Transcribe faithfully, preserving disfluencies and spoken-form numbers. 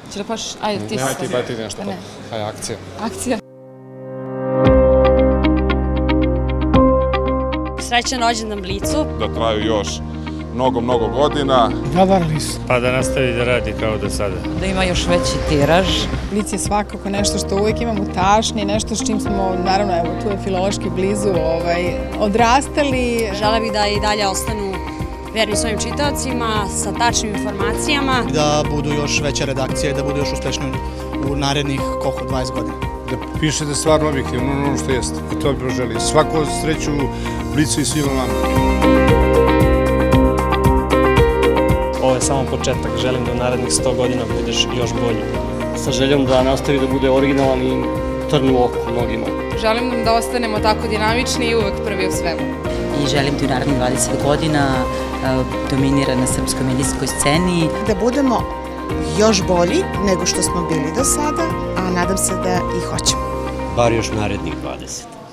Ćeš da paš, ajde ti se. Ajde ti, ba ti nešto, pa je akcija. Akcija. Srećan rođendan Blicu. Da traju još mnogo, mnogo godina. Zavarali su. Pa da nastavi da radi kao do sada. Da ima još veći tiraž. Blic je svakako nešto što uvijek imamo u tašni, nešto s čim smo, naravno, evo, tu je filološki blizu, odrastali. Žele bih da i dalje ostanu verni svojim čitaocima, sa tačnim informacijama. Da budu još veća redakcija i da budu još uspešni u narednih, koliko, dvadeset godina. Da pišete stvarno objektivno ono što jeste. I to bi proželi. Svako sreću Blicu i svima vama. Ovo je samo početak. Želim da u narednih sto godina budeš još bolji. Sa željom da nastavi da bude originalan i trn u oku mnogima. Želim da ostanemo tako dinamični i uvek prvi u svemu. I želim da u narednih dvadeset godina dominira na srpskoj medijskoj sceni. Da budemo još bolji nego što smo bili do sada, a nadam se da i hoćemo. Bar još narednih dvadeset.